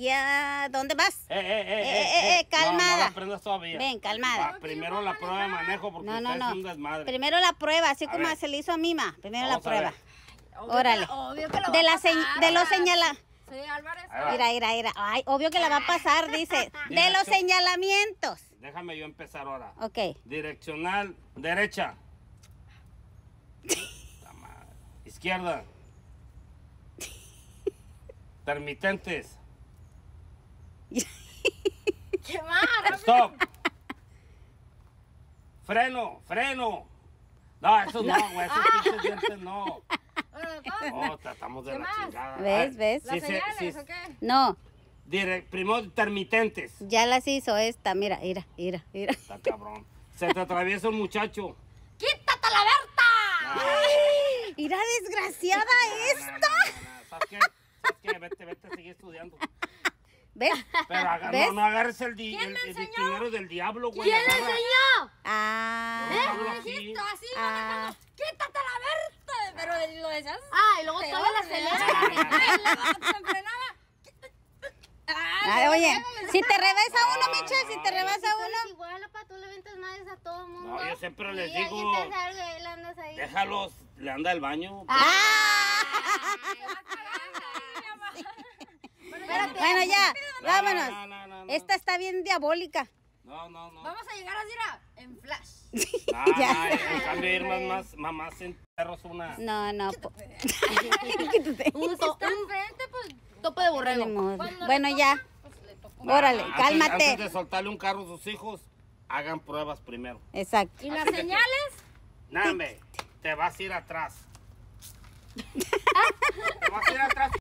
ya. ¿Dónde vas? Calmada. No la aprendas todavía. Ven, calmada. Primero la prueba de manejo porque usted es un desmadre. Primero la prueba, así como se le hizo a Mima. Primero la prueba. Órale. Obvio que lo De va los señala. Sí, Álvarez. Mira. Ay, obvio que la va a pasar, dice. De los señalamientos. Déjame yo empezar ahora. Ok. Direccional, derecha. Izquierda. Permitentes. ¿Qué más? Stop. Freno. No, esos no, güey. Esos pinches dientes no. Oh, estamos de ¿Qué la más? chingada. ¿Ves? ¿Las señales o qué? No, Primero intermitentes. ya las hizo esta. Mira. Está cabrón. Se te atraviesa un muchacho. ¡Quítate la Berta! Mira, desgraciada esta. No. ¿Sabes qué? Vete a seguir estudiando. ¿Ves? Pero ¿Ves? no agarres el diccionario del diablo, güey. ¿Quién le enseñó? Hablo así. Dijiste así, manejando. ¡Quítate la Berta! Pero lo decías. Y luego todas las señales. Se frenaba. Ay, oye, si te rebasa uno, Michelle, si te rebasa uno. Igual, papá, tú le ventas madres a todo el mundo. No, yo siempre les Y alguien digo, te hace algo y él andas ahí. déjalos, le anda el baño. Bueno, ya, vámonos. No. Esta está bien diabólica. No. Vamos a llegar así, en flash. En cambio ir más en perros una. No. Un Está enfrente, pues. tope de borrego. Bueno, ya. Órale, cálmate. Antes de soltarle un carro a sus hijos, hagan pruebas primero. Exacto. ¿Y las señales? Nambe, te vas a ir atrás. Te vas a ir atrás.